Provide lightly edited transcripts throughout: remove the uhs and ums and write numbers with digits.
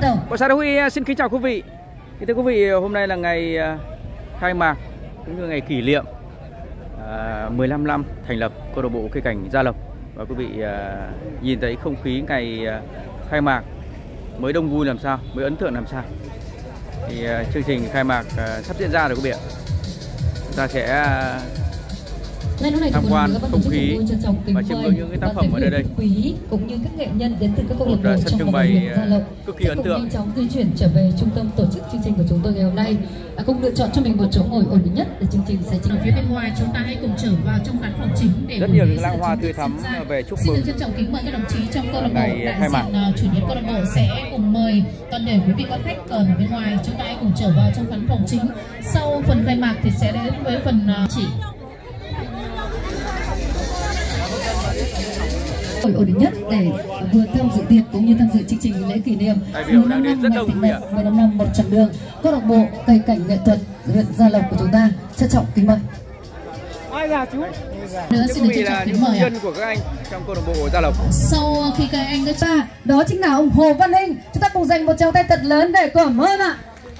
đầu. Bộ Xã Đô Huy xin kính chào quý vị. Thưa quý vị, hôm nay là ngày khai mạc cũng như ngày kỷ niệm 15 năm thành lập câu lạc bộ cây cảnh Gia Lộc. Và quý vị nhìn thấy không khí ngày khai mạc mới đông vui làm sao, mới ấn tượng làm sao. Thì chương trình khai mạc sắp diễn ra rồi quý vị ạ. Chúng ta sẽ tham quan không khí và chiêm ngưỡng những cái tác phẩm ở nơi đây. Quý cũng như các nghệ nhân đến từ các câu lạc bộ sân trưng bày cực kỳ ấn tượng. Nhanh chóng di chuyển trở về trung tâm tổ chức chương trình của chúng tôi ngày hôm nay. Cũng lựa chọn cho mình một chỗ ngồi ổn định nhất để chương trình sẽ trình. Phía bên ngoài chúng ta hãy cùng trở vào trong khán phòng chính để rất nhiều những lãng hoa tươi thắm về chúc mừng. Xin trân trọng kính mời các đồng chí trong câu lạc bộ, đại diện chủ nhiệm câu lạc bộ sẽ cùng mời toàn thể quý vị quan khách ở bên ngoài. Chúng ta hãy cùng trở vào trong khán phòng chính. Sau phần khai mạc thì sẽ đến với phần chỉ. Ổn định nhất để vừa tham dự tiệc cũng như tham dự chương trình lễ kỷ niệm 15 năm ngày thành lập, 15 năm một chặng đường câu lạc bộ cây cảnh nghệ thuật huyện Gia Lộc của chúng ta. Trân trọng kính mời. Ai là chú? Nữa xin được trân trọng kính mời dân của các anh trong câu lạc bộ Gia Lộc. Sau khi các anh đó chính là ông Hồ Văn Hinh. Chúng ta cùng dành một tràng tay thật lớn để cảm ơn ạ.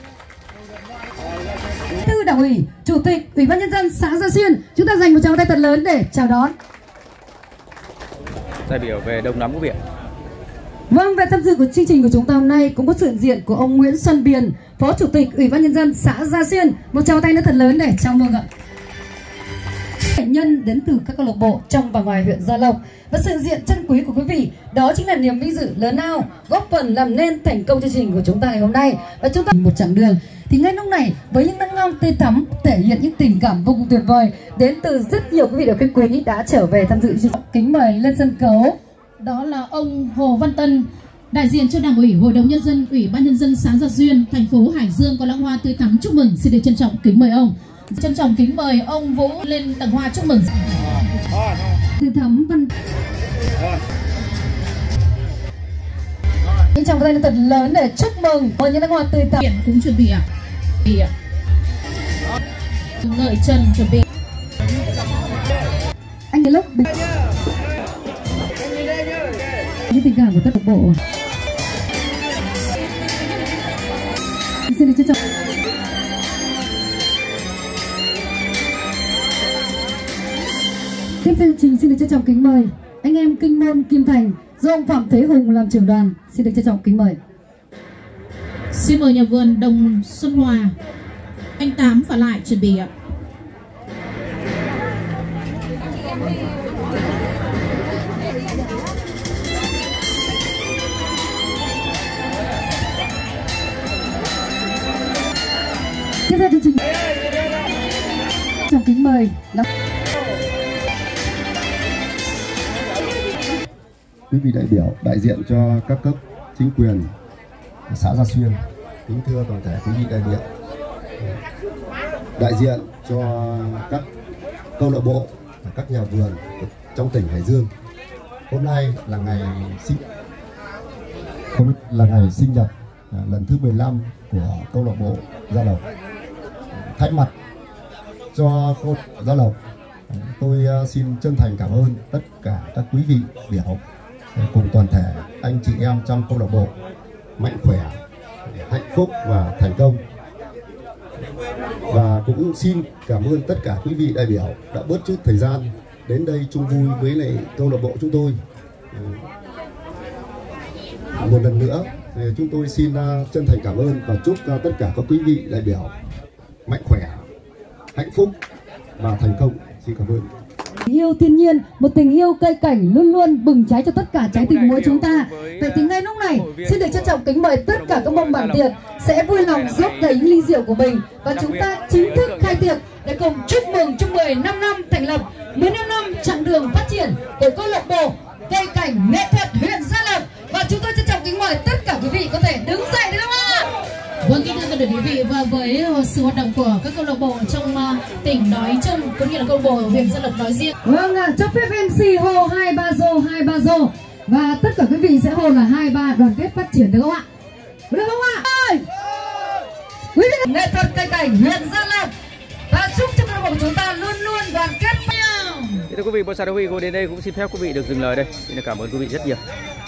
Bí thư Đảng ủy, Chủ tịch Ủy ban nhân dân xã Gia Xuyên, chúng ta dành một tràng tay thật lớn để chào đón. Đại biểu về đông lắm quý vị. Vâng, về tham dự của chương trình của chúng ta hôm nay cũng có sự hiện diện của ông Nguyễn Xuân Biền, Phó Chủ tịch Ủy ban nhân dân xã Gia Xuyên. Một tràng tay nữa thật lớn để chào mừng ạ. Nghệ nhân đến từ các câu lạc bộ trong và ngoài huyện Gia Lộc và sự diện chân quý của quý vị, đó chính là niềm vinh dự lớn lao góp phần làm nên thành công chương trình của chúng ta ngày hôm nay. Và chúng ta một chặng đường thì ngay lúc này với những nắng ngon tươi thắm thể hiện những tình cảm vô cùng tuyệt vời đến từ rất nhiều quý vị khách quý đã trở về tham dự chương trình. Kính mời lên sân khấu. Đó là ông Hồ Văn Tân, đại diện cho Đảng ủy, Hội đồng nhân dân, Ủy ban nhân dân xã Gia Xuyên, thành phố Hải Dương có lãng hoa tươi thắm chúc mừng. Xin được trân trọng kính mời ông. Trân trọng kính mời ông Vũ lên tặng hoa chúc mừng. Tươi thắm văn. Những tràng tay thật lớn để chúc mừng với những lãng hoa tươi thắm. Cũng chuẩn bị ạ. Ngợi chân chuẩn bị. Anh cái lúc những tình cảm của tất cả bộ. Xin được trân trọng. Tiếp theo chương trình xin được trân trọng kính mời anh em Kinh Môn Kim Thành do ông Phạm Thế Hùng làm trưởng đoàn. Xin được trân trọng kính mời. Xin mời nhà vườn Đồng Xuân Hòa, anh Tám và lại chuẩn bị ạ. Tiếp theo chương trình trọng kính mời là quý vị đại biểu đại diện cho các cấp chính quyền xã Gia Xuyên, kính thưa toàn thể quý vị đại biểu, đại diện cho các câu lạc bộ và các nhà vườn trong tỉnh Hải Dương. Hôm nay là ngày sinh nhật lần thứ 15 của câu lạc bộ Gia Lộc. Thay mặt cho câu lạc bộ Gia Lộc, tôi xin chân thành cảm ơn tất cả các quý vị đại biểu cùng toàn thể anh chị em trong câu lạc bộ mạnh khỏe, hạnh phúc và thành công. Và cũng xin cảm ơn tất cả quý vị đại biểu đã bớt chút thời gian đến đây chung vui với lại câu lạc bộ chúng tôi. Một lần nữa chúng tôi xin chân thành cảm ơn và chúc cho tất cả các quý vị đại biểu mạnh khỏe, hạnh phúc và thành công. Xin cảm ơn. Yêu thiên nhiên, một tình yêu cây cảnh luôn luôn bừng cháy cho tất cả trái tim mỗi chúng ta. Vậy thì ngay lúc này xin được trân trọng kính mời tất cả các mâm bàn tiệc sẽ vui lòng rót đầy những ly rượu của mình và chúng ta chính thức khai tiệc để cùng chúc mừng 15 năm thành lập, 15 năm chặng đường phát triển của câu lạc bộ cây cảnh nghệ thuật huyện Gia Lộc. Và chúng tôi trân trọng kính mời tất cả quý vị có thể đứng dậy được không ạ? Vâng, kính thưa toàn thể quý vị, và với sự hoạt động của các câu lạc bộ trong tỉnh nói chung cũng như là câu lạc bộ huyện Gia Lộc nói riêng. Vâng ạ, cho phép MC hô 23 rô và tất cả quý vị sẽ hô là 23 đoàn kết phát triển, được không ạ? Được không ạ? Quý vị nghệ thuật cây cảnh huyện Gia Lộc và chúc cho câu lạc bộ chúng ta luôn luôn đoàn kết với nhau. Thưa quý vị, Bộ Xã Đô Huy đến đây cũng xin phép quý vị được dừng lời đây. Xin cảm ơn quý vị rất nhiều.